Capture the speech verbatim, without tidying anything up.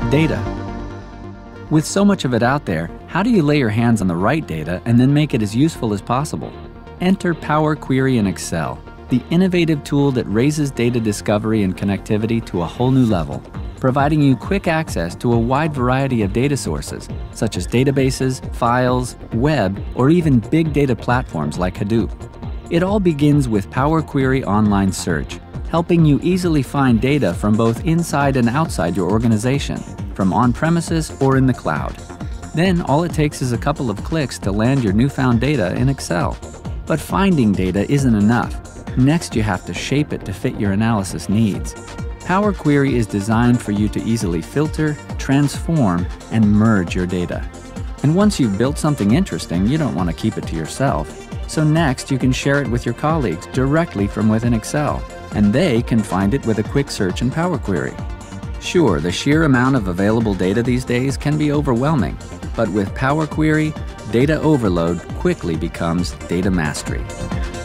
data. With so much of it out there, how do you lay your hands on the right data and then make it as useful as possible? Enter Power Query in Excel, the innovative tool that raises data discovery and connectivity to a whole new level, providing you quick access to a wide variety of data sources, such as databases, files, web, or even big data platforms like Hadoop. It all begins with Power Query Online Search, helping you easily find data from both inside and outside your organization, from on-premises or in the cloud. Then all it takes is a couple of clicks to land your newfound data in Excel. But finding data isn't enough. Next, you have to shape it to fit your analysis needs. Power Query is designed for you to easily filter, transform, and merge your data. And once you've built something interesting, you don't want to keep it to yourself. So next, you can share it with your colleagues directly from within Excel, and they can find it with a quick search in Power Query. Sure, the sheer amount of available data these days can be overwhelming, but with Power Query, data overload quickly becomes data mastery.